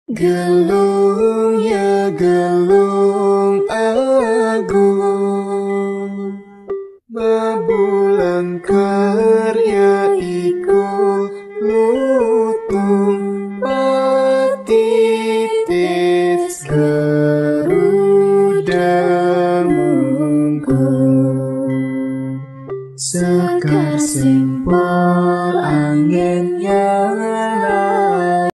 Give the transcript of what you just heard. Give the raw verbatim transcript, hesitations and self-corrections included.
Gelung ya gelung agung, babulan karya iku lutung patitis Garuda mungkung. Sekar simpol angin yang